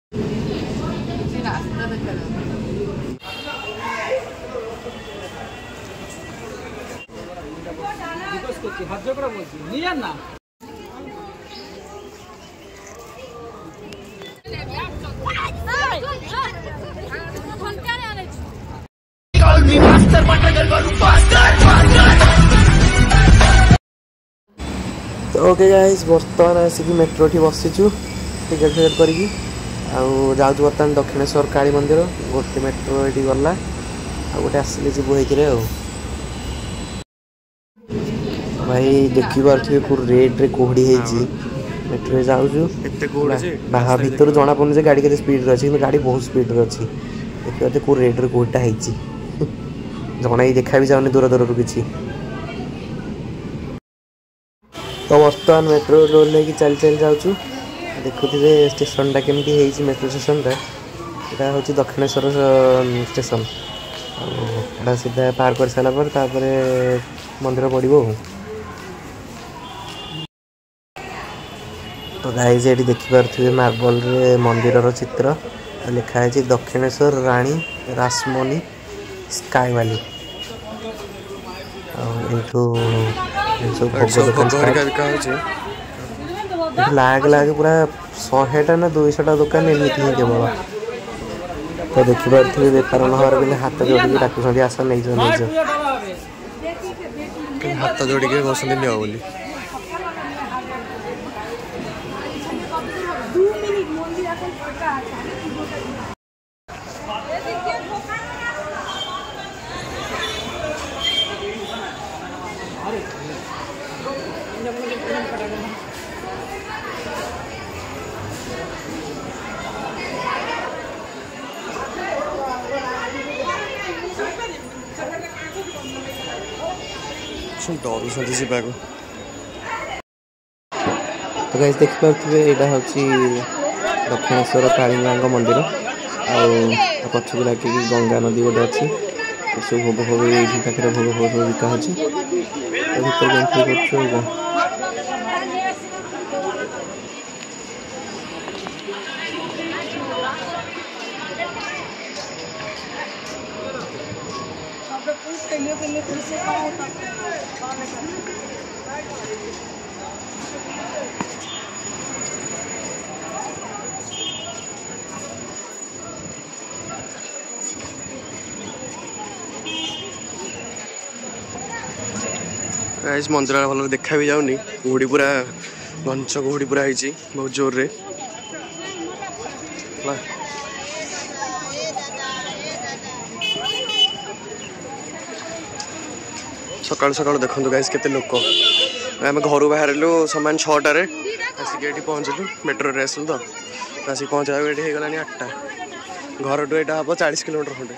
तो okay guys बर्तमान आसिक metro ठी बसीचु टिकेट फिकेट करी जाऊँ बर्तमान दक्षिणेश्वर काली मंदिर गोटे मेट्रो ये गला गोटे आसिले जीव होते भाई देखी पारे पूरा रेड रे कोहड़ी है मेट्रो जाऊँ बाहा भर जना पड़े गाड़ी के स्पीड अच्छी गाड़ी बहुत स्पीड अच्छी देखिए पूरा रेड रे कोहटा है जना ही देखा भी जाऊनी दूर दूर किसी तो बर्तमान मेट्रो रोल लेकिन चल चल जाऊँ देखुए स्टेशन केमती है मेट्रो स्टेशन यहाँ हूँ दक्षिणेश्वर स्टेशन एटा सीधा पार कर सारापर मंदिर पड़ो। तो गाइज ये देखिपे मार्बल रे मंदिर चित्र लिखाई दक्षिणेश्वर रानी रासमणी स्काई वाली लाग लाग पूरा 100टा ना 200टा दुकान एमती ही केवल तो देखिपे बेपार नहर भी हाथ जोड़ी डाकुं आस नहीं हाथ जोड़ी बसती नि बोली डर जावाक तो गाइस देखिपे यहाँ हूँ दक्षिणेश्वर काली माँ मंदिर आ पछ को लगे गंगा नदी गोटे अच्छी सब भोग भोग ये पाखे भोग भोग सब बिका भर एंट्री कर मंदिर भल देखा भी जाऊनी कुहुड़ी पूरा घंच कुहुड़ी पूरा है बहुत जोर रे सकाल सकाल देखो गाइस केते लोक आम घर बाहर सामान 6टार आसिक ये पहुँचलु मेट्रो रे आसलु तो आसिक पहुँचा ये होगा 8टा घर टू यहाँ हम 40 किलोमीटर खंडे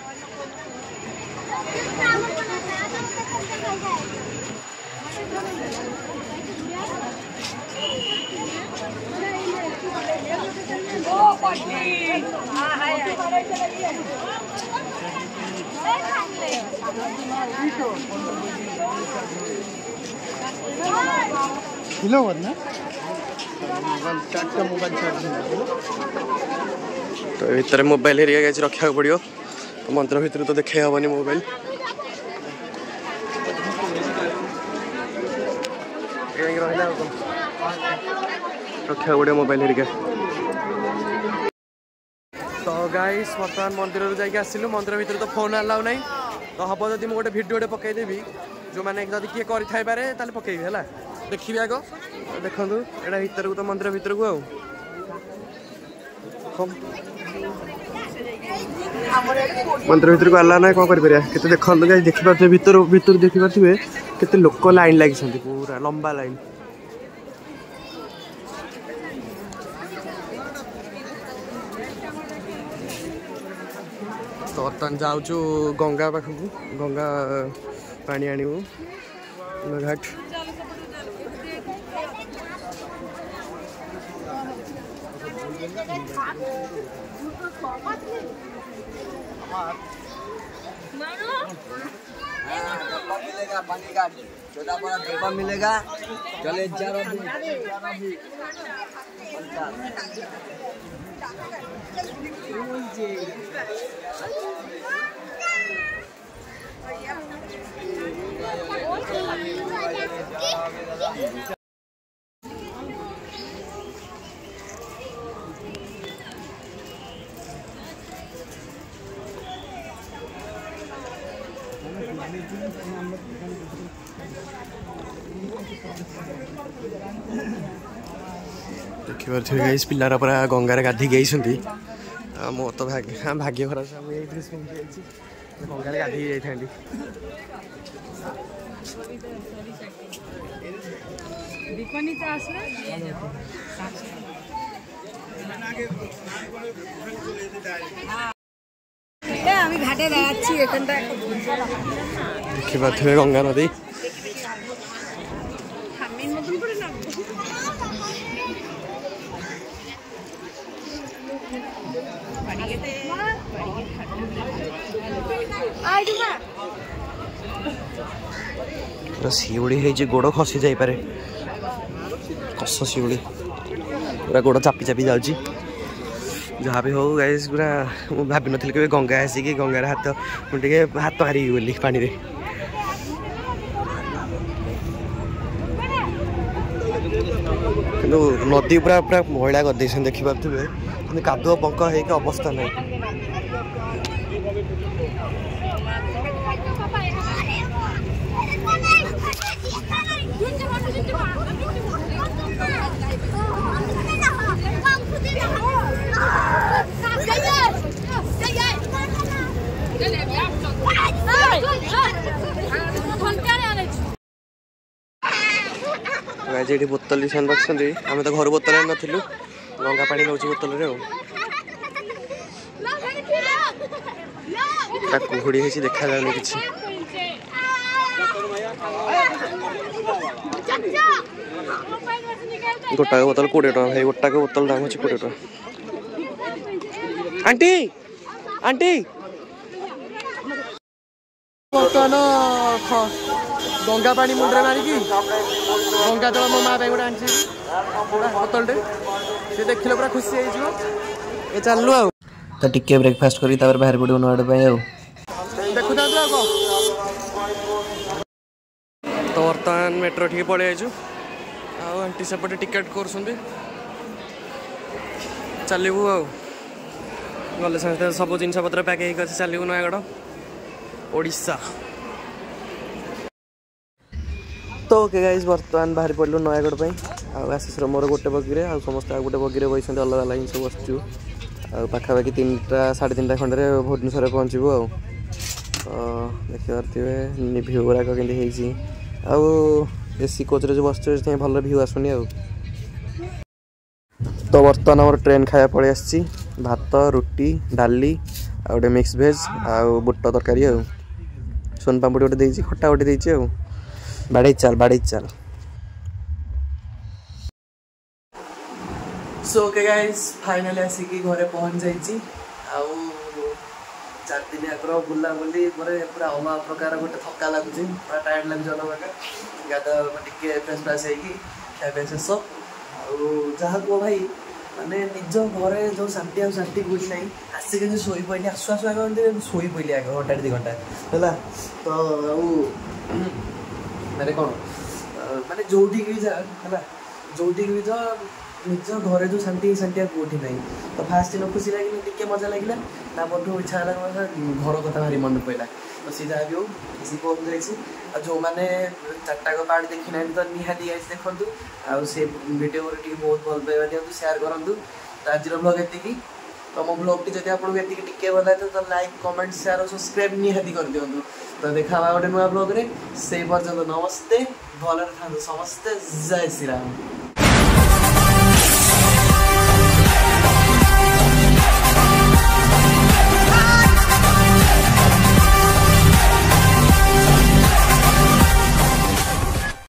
तो भीतर मोबाइल हेरिया रखा पड़ो मंदिर भितर तो देखे हेनी मोबाइल रखा पड़ो मोबाइल हेरिका तो गाइस बर्तमान मंदिर जाके आसिलु मंदिर भितर तो फोन अलाउ नहीं तो हम जब मुझे गोटे भिडियो पकईदेवी जो मैंने किए करे पकईबी है देखिए आग देखु यहाँ भर को तो मंदिर भितर को मंदिर भितर को अलाउ ना कौन कर देखो देखिपे भितर भितर देखिपे केते लोक लाइन लगी पूरा लंबा लाइन तो बर्तमान जाऊँ गंगा पाखक गंगा पानी आणु घाट मिलेगा पानी का छोटा बड़ा डब्बा मिलेगा चले 11 दिन देखिए गाइस पिलार पूरा गंगार गाधी गई मो तो भाग्य खराब से मुझे ड्रेस पिंधि गंगार गाधी जाइथांडी देखिए गंगा नदी शिउड़ी है गोड़ खसी जापे कस शिउड़ी पूरा गोड़ चापी चापी जाऊँगी जहाँ भी हो गाइस पूरा मुझे भाभी नी के गंगा आसिक गंगार हाथ मुझे हाथ मारी बोली पानी रे नदी पूरा पूरा मैला कर देखी पारे कि कादुआ पंक हो अवस्था नहीं ये बोतल सन रखी आम तो घर बोतल नथिलु गंगा पानी नौ बोतल कुहुड़ी देखा जाए कि गोटा बोतल 20 टका भाई गोटा बोतल दाम अच्छे 20 टका आंटी आंटी बर्तमान गंगा पानी मुंडे मारिकी गंगा जल मो माँ गोटे आनी बोतलटे सी देखिले पूरा खुशी हो चलू आ तो टिके ब्रेकफास्ट करी बाहर पड़ो नोट देखु तो बर्तमान मेट्रो ठीक पड़े आंटी सेपटे टिकेट कर चलू गले समस्त सब जिन पत्र पैक चलू नयगढ़ ओडिशा तो ओके गाइस बर्तमान बाहर पड़लु नयगढ़ आशीष मोर गोटे बगी आ समस्त गोटे बगी बस अलग अलग जिन बसचु पाखापाखि 3टा 3:30 खंडे भुवनेश्वर पहुँचू देखिए भ्यू गुड़ाक के एसी कोच जो बस भल भ्यू आसुनी तो बर्तमान आम ट्रेन खाया पड़े आसी भात रुटी डाली आ गोटे मिक्स भेज आ बुट तरकारी सोन पापड़ी गोटे देती खटा गोटे देती बाड़े चल सो ओके गाइस फाइनली आसिकी घरे पहुँच जाइए 4 दिन आगर बुला बुली पूरा अलग प्रकार गोटे थका लगुच पूरा टायर्ड लगुच अलग गाधा टे फ्रेश फ्रेश खाया शेष जहाँ कह भाई माने निज घरे जो शांति शांति कोई ना आसिक शोई पड़े आसु आसु आगे शोई पड़े आगे घंटा 2 घंटा है तो माने कौन माने जोटी जा जोटी जा निज घरे जो शांति शांति कौटी ना तो फास्ट दिन खुशी लगे टे मजा लगे ना मोटू इच्छा है घर कथा भारी मन पड़ा तो सी जहाँ भी हो सी पहुँच जाइए जो मैंने 4टा पार्ट देखी ना तो निहाती गाइस देखु आ वीडियो बहुत भल पाइबा दिखाँ सेयार करूँ तो आज ब्लॉग ये तो मो ब्लॉग टी जब आपको टिके भल लगे तो लाइक कमेंट शेयर और सब्सक्राइब निहाती कर दिखाँ तो देखा गोटे नुआ ब्लॉग रे से पर्यंत नमस्ते भल था समस्ते जय श्री राम।